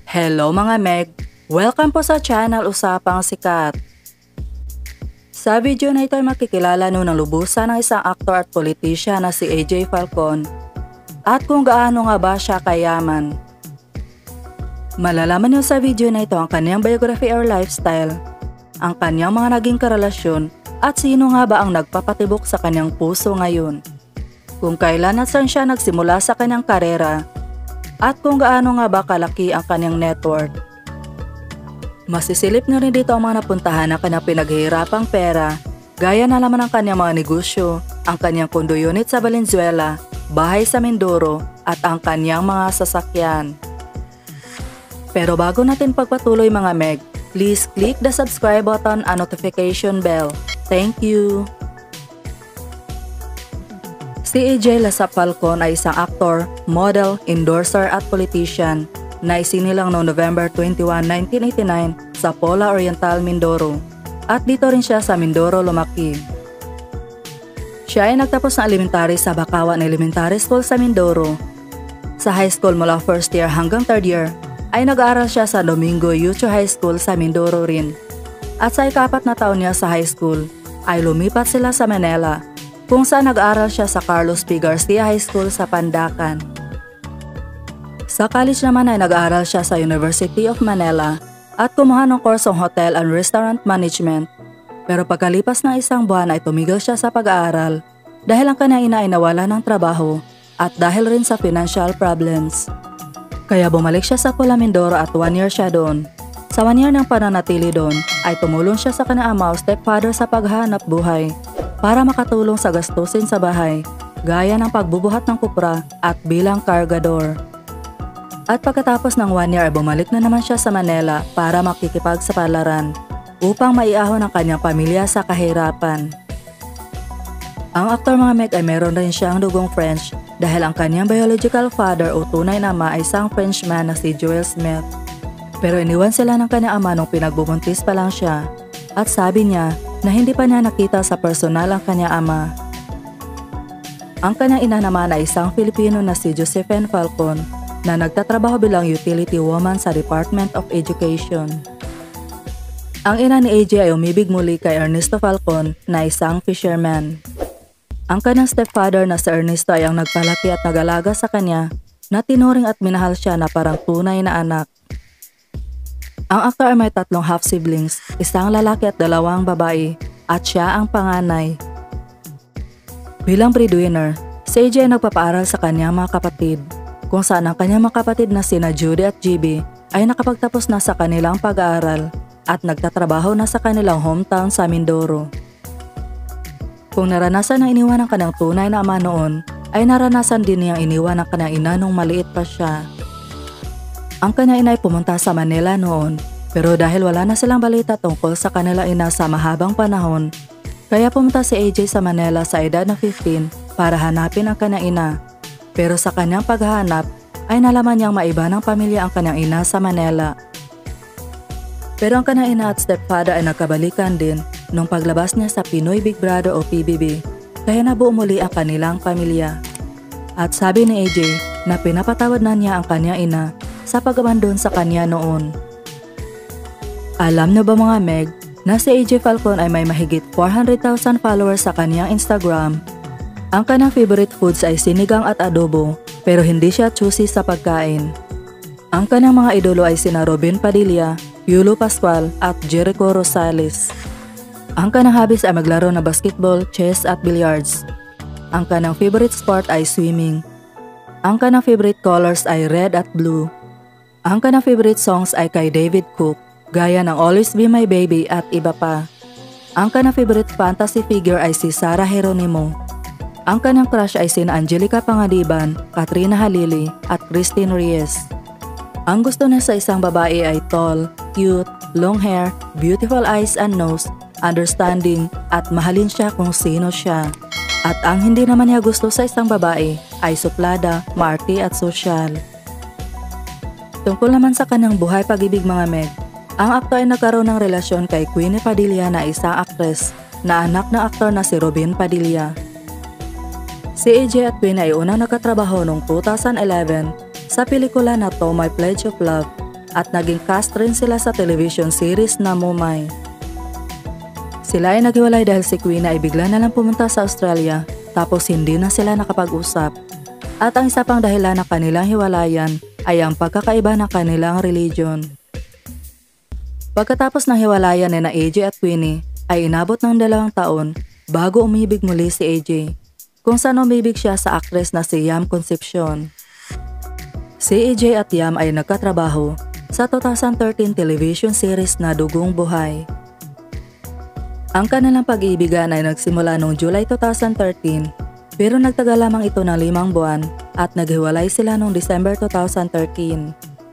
Hello mga Meg! Welcome po sa channel Usapang Sikat. Sa video na ito ay makikilala ng lubusan ng isang aktor at politisyan na si AJ Falcon at kung gaano nga ba siya kayaman. Malalaman niyo sa video na ito ang kanyang biography or lifestyle, ang kanyang mga naging karelasyon at sino nga ba ang nagpapatibok sa kanyang puso ngayon, kung kailan at saan siya nagsimula sa kanyang karera, at kung gaano nga ba kalaki ang kanyang net worth. Masisilip na rin dito ang mga napuntahan ng kanyang pinaghihirapang pera, gaya na naman ang kanyang mga negosyo, ang kanyang condo unit sa Valenzuela, bahay sa Mindoro, at ang kanyang mga sasakyan. Pero bago natin pagpatuloy mga Meg, please click the subscribe button and notification bell. Thank you! Si AJ Lasap Falcon ay isang aktor, model, endorser at politician na isinilang noong November 21, 1989 sa Pola Oriental, Mindoro, at dito rin siya sa Mindoro lumaki. Siya ay nagtapos ng elementary sa Bakawan Elementary School sa Mindoro. Sa high school mula first year hanggang third year ay nag-aaral siya sa Domingo Yucho High School sa Mindoro rin. At sa ika-4 na taon niya sa high school ay lumipat sila sa Manila, kung saan nag-aaral siya sa Carlos P. Garcia High School sa Pandacan. Sa college naman ay nag-aaral siya sa University of Manila at kumuha ng kursong Hotel and Restaurant Management. Pero pagkalipas ng isang buwan ay tumigil siya sa pag-aaral dahil ang kanyang ina ay nawala ng trabaho at dahil rin sa financial problems. Kaya bumalik siya sa Pola Mindoro at 1 year siya doon. Sa 1 year ng pananatili doon ay tumulong siya sa kanyang ama o stepfather sa paghahanap buhay para makatulong sa gastusin sa bahay, gaya ng pagbubuhat ng kupra at bilang kargador. At pagkatapos ng 1 year ay bumalik na naman siya sa Manila para makikipagsapalaran upang maiahon ang kanyang pamilya sa kahirapan. Ang aktor mga Meg ay meron rin siyang dugong French dahil ang kanyang biological father o tunay na ama ay isang Frenchman na si Joel Smith. Pero iniwan sila ng kanyang ama nung pinagbubuntis pa lang siya at sabi niya na hindi pa niya nakita sa personal ang kanyang ama. Ang kanyang ina naman ay isang Filipino na si Josephine Falcon na nagtatrabaho bilang utility woman sa Department of Education. Ang ina ni AJ ay umibig muli kay Ernesto Falcon na isang fisherman. Ang kanyang stepfather na si Ernesto ay ang nagpalaki at nag-alaga sa kanya na tinuring at minahal siya na parang tunay na anak. Ang aktor ay may 3 half-siblings, isang lalaki at 2 babae, at siya ang panganay. Bilang breadwinner, si AJ ay nagpapaaral sa kanyang mga kapatid, kung saan ang kanyang mga kapatid na sina Judy at GB ay nakapagtapos na sa kanilang pag-aaral at nagtatrabaho na sa kanilang hometown sa Mindoro. Kung naranasan ng iniwan ng kanyang tunay na ama noon, ay naranasan din niyang iniwan ng kanyang ina nung maliit pa siya. Ang kanyang ina ay pumunta sa Manila noon, pero dahil wala na silang balita tungkol sa kanila ina sa mahabang panahon, kaya pumunta si AJ sa Manila sa edad na 15 para hanapin ang kanyang ina. Pero sa kanyang paghahanap ay nalaman niyang maiba ng pamilya ang kanyang ina sa Manila. Pero ang kanyang ina at stepfather ay nagkabalikan din nung paglabas niya sa Pinoy Big Brother o PBB, kaya nabuo muli ang kanilang pamilya. At sabi ni AJ na pinapatawad na niya ang kanyang ina sa pag-abandon sa kanya noon. Alam niyo ba mga Meg na si AJ Falcon ay may mahigit 400,000 followers sa kanyang Instagram? Ang kanyang favorite foods ay sinigang at adobo, pero hindi siya choosy sa pagkain. Ang kanyang mga idolo ay sina Robin Padilla, Yulo Pascual at Jericho Rosales. Ang kanyang hobbies ay maglaro ng basketball, chess at billiards. Ang kanyang favorite sport ay swimming. Ang kanyang favorite colors ay red at blue. Ang kanyang favorite songs ay kay David Cook, gaya ng Always Be My Baby at iba pa. Ang kanyang favorite fantasy figure ay si Sarah Geronimo. Ang kanyang crush ay sina Angelica Pangadiban, Katrina Halili at Christine Reyes. Ang gusto niya sa isang babae ay tall, cute, long hair, beautiful eyes and nose, understanding at mahalin siya kung sino siya. At ang hindi naman niya gusto sa isang babae ay suplada, maarte at sosyal. Tungkol naman sa kanyang buhay pag-ibig mga Meg, ang aktor ay nagkaroon ng relasyon kay Queenie Padilla na isang actress na anak ng aktor na si Robin Padilla. Si AJ at Queenie ay unang nagkatrabaho noong 2011 sa pelikula na To My Pledge of Love at naging cast rin sila sa television series na Mumay. Sila ay naghiwalay dahil si Queen ay bigla na lang pumunta sa Australia tapos hindi na sila nakapag-usap. At ang isa pang dahilan ng kanilang hiwalayan ay ang pagkakaiba ng kanilang religion. Pagkatapos ng hiwalayan ni na AJ at Queenie ay inabot ng 2 taon bago umibig muli si AJ, kung saan umibig siya sa aktres na si Yam Concepcion. Si AJ at Yam ay nagkatrabaho sa 2013 television series na Dugong Buhay. Ang kanilang pag-iibigan ay nagsimula noong July 2013 pero nagtagal lamang ito ng 5 buwan at naghiwalay sila noong December 2013.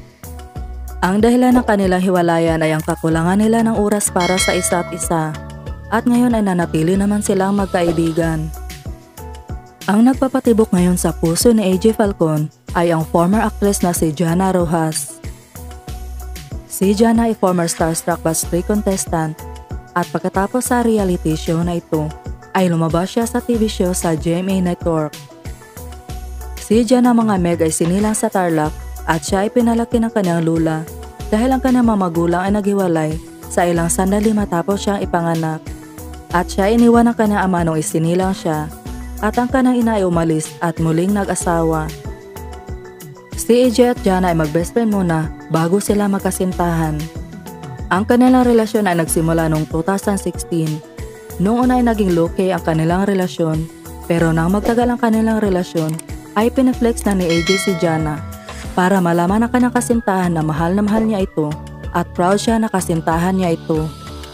Ang dahilan ng kanilang hiwalayan ay ang kakulangan nila ng oras para sa isa't isa at ngayon ay nanatili naman silang magkaibigan. Ang nagpapatibok ngayon sa puso ni AJ Falcon ay ang former actress na si Jana Rojas. Si Jana ay former Starstruck Batch 3 contestant at pagkatapos sa reality show na ito ay lumabas siya sa TV show sa GMA Network. Si Jana mga Meg ay sinilang sa Tarlac at siya ay pinalaki ng kanyang lula dahil ang kanyang mga magulang ay naghiwalay sa ilang sandali matapos siyang ipanganak. At siya iniwan ng kanyang ama nung isinilang siya at ang kanyang ina ay umalis at muling nag-asawa. Si AJ at Jana ay mag-best friend muna bago sila magkasintahan. Ang kanilang relasyon ay nagsimula noong 2016. Noong una ay naging low-key ang kanilang relasyon pero nang magtagal ang kanilang relasyon ay pineflex na ni AJ si Jana para malaman ng kanyang kasintahan na mahal niya ito at proud siya na kasintahan niya ito.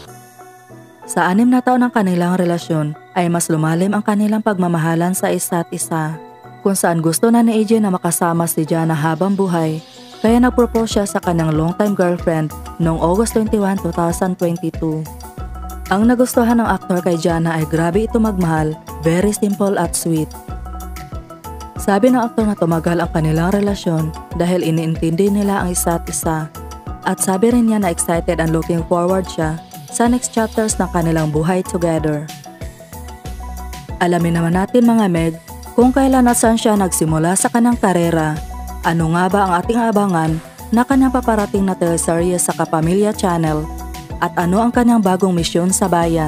Sa 6 na taon ng kanilang relasyon ay mas lumalim ang kanilang pagmamahalan sa isa't isa, kung saan gusto na ni AJ na makasama si Jana habang buhay, kaya nag-propose siya sa kanyang long-time girlfriend noong August 21, 2022. Ang nagustuhan ng aktor kay Jana ay grabe ito magmahal, very simple at sweet. Sabi ng aktor na tumagal ang kanilang relasyon dahil iniintindi nila ang isa't isa. At sabi rin niya na excited and looking forward siya sa next chapters ng kanilang buhay together. Alamin naman natin mga Meg kung kailan at saan siya nagsimula sa kanyang karera. Ano nga ba ang ating abangan na kanyang paparating na teleserye sa Kapamilya Channel at ano ang kanyang bagong misyon sa bayan.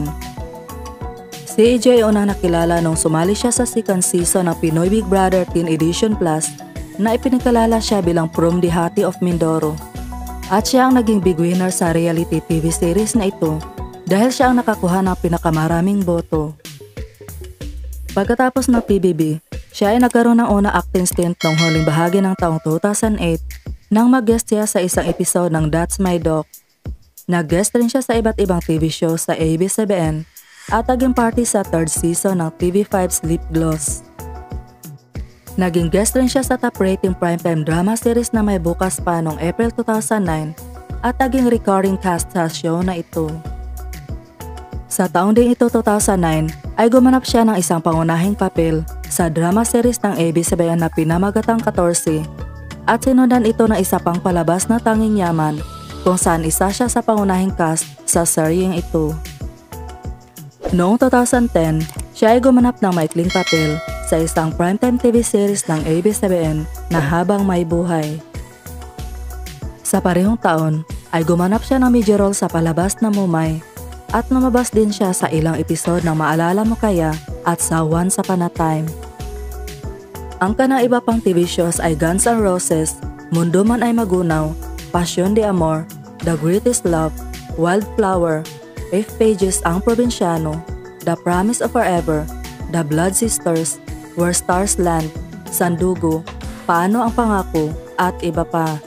Si AJ ay unang nakilala nung sumali siya sa second season ng Pinoy Big Brother Teen Edition Plus na ipinagkalala siya bilang From Dihati of Mindoro. At siya ang naging big winner sa reality TV series na ito dahil siya ang nakakuha ng pinakamaraming boto. Pagkatapos ng PBB, siya ay nagkaroon ng unang acting stint noong huling bahagi ng taong 2008 nang mag-guest siya sa isang episode ng That's My Doc. Nag-guest rin siya sa iba't ibang TV show sa ABS-CBN at naging party sa 3rd season ng TV5's Lip Gloss. Naging guest rin siya sa top rating primetime drama series na May Bukas Pa noong April 2009 at naging recurring cast sa show na ito. Sa taong ding ito 2009 ay gumanap siya ng isang pangunahing papel sa drama series ng ABS-CBN na Pinamagatang 14 at sinundan ito ng isa pang palabas na Tanging Yaman kung saan isa siya sa pangunahing cast sa seryeng ito. Noong 2010, siya ay gumanap ng maikling papel sa isang primetime TV series ng ABS-CBN na Habang May Buhay. Sa parehong taon ay gumanap siya ng major role sa palabas na Mumay at lumabas din siya sa ilang episode ng Maalala Mo Kaya at sa Once Upon a Time. Ang kanang iba pang TV shows ay Guns N' Roses, Mundo Man Ay Magunaw, Passion de Amor, The Greatest Love, Wildflower, If Pages Ang Probinsyano, The Promise of Forever, The Blood Sisters, Where Stars Land, Sandugo, Paano Ang Pangako, at iba pa.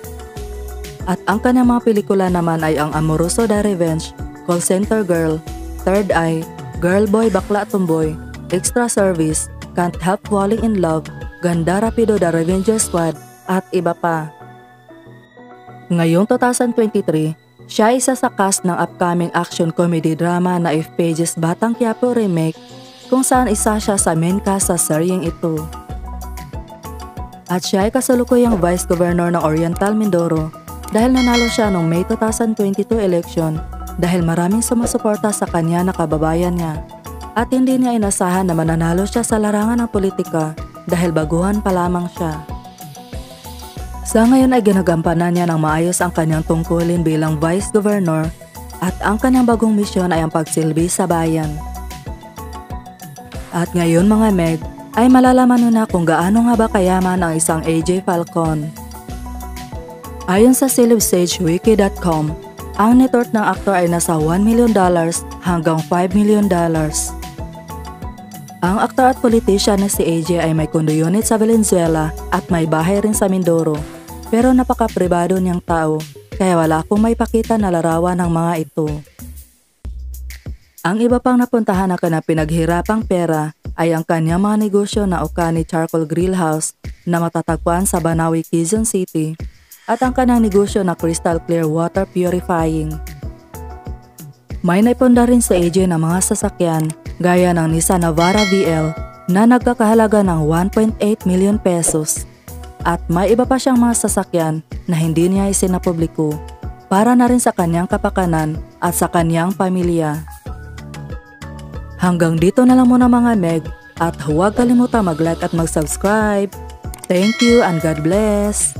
At ang kanyang mga pelikula naman ay ang Amoroso The Revenge, Call Center Girl, Third Eye, Girl Boy Bakla Tumboy, Extra Service, Can't Help Falling in Love, Ganda Rapido The Revenger Squad, at iba pa. Ngayong 2023, siya isa sa cast ng upcoming action comedy drama na If Pages Batang Quiapo Remake kung saan isa siya sa main cast sa seryeng ito. At siya ay kasalukuyang Vice Governor ng Oriental Mindoro dahil nanalo siya noong May 2022 election dahil maraming sumusuporta sa kanya na kababayan niya. At hindi niya inasahan na mananalo siya sa larangan ng politika dahil baguhan pa lamang siya. Sa ngayon ay ginagampanan niya ng maayos ang kanyang tungkulin bilang Vice Governor at ang kanyang bagong misyon ay ang pagsilbi sa bayan. At ngayon mga Meg, ay malalaman mo na kung gaano nga ba kayaman ang isang AJ Falcon. Ayon sa celebsagewiki.com, ang net worth ng aktor ay nasa $1 million hanggang $5 million. Ang aktor at politician na si AJ ay may condo unit sa Valenzuela at may bahay rin sa Mindoro. Pero napaka-pribado niyang tao, kaya wala akong may pakita na larawan ng mga ito. Ang iba pang napuntahan na pinaghirapang pera ay ang kanyang mga negosyo na Ocani Charcoal Grill House na matatagpuan sa Banawi, Quezon City at ang kanyang negosyo na Crystal Clear Water Purifying. May naipunda rin sa AJ ng mga sasakyan gaya ng Nissan Navara VL na nagkakahalaga ng 1.8 million pesos at may iba pa siyang mga sasakyan na hindi niya isinapubliko para na rin sa kanyang kapakanan at sa kanyang pamilya. Hanggang dito na lang muna mga Meg at huwag kalimutan mag-like at mag-subscribe. Thank you and God bless!